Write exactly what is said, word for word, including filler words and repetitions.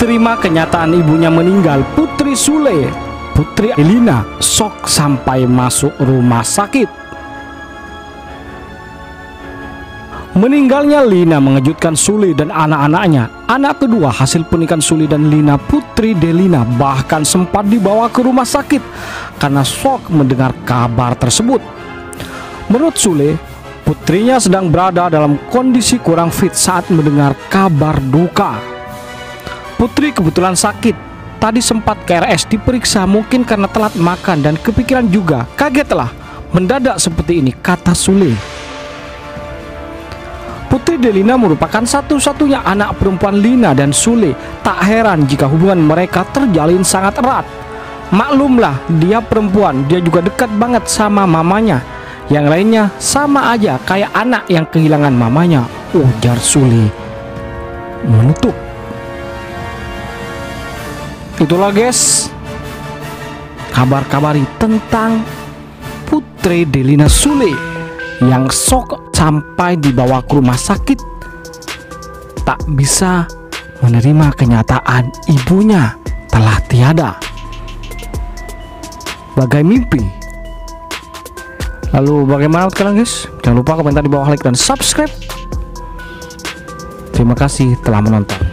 terima kenyataan ibunya meninggal, Putri Sule, Putri Elina, shock sampai masuk rumah sakit. Meninggalnya Lina mengejutkan Sule dan anak-anaknya. Anak kedua hasil pernikahan Sule dan Lina, Putri Delina, bahkan sempat dibawa ke rumah sakit karena shock mendengar kabar tersebut. Menurut Sule, putrinya sedang berada dalam kondisi kurang fit saat mendengar kabar duka. Putri kebetulan sakit. Tadi sempat ke R S diperiksa, mungkin karena telat makan dan kepikiran juga. Kagetlah mendadak seperti ini, kata Sule. Putri Delina merupakan satu-satunya anak perempuan Lina dan Sule. Tak heran jika hubungan mereka terjalin sangat erat. Maklumlah, dia perempuan, dia juga dekat banget sama mamanya. Yang lainnya sama aja kayak anak yang kehilangan mamanya, ujar Sule menutup. Itulah guys, kabar-kabari tentang Putri Delina Sule yang shock sampai dibawa ke rumah sakit, tak bisa menerima kenyataan ibunya telah tiada. Bagai mimpi. Lalu bagaimana kalian guys? Jangan lupa komentar di bawah, like dan subscribe. Terima kasih telah menonton.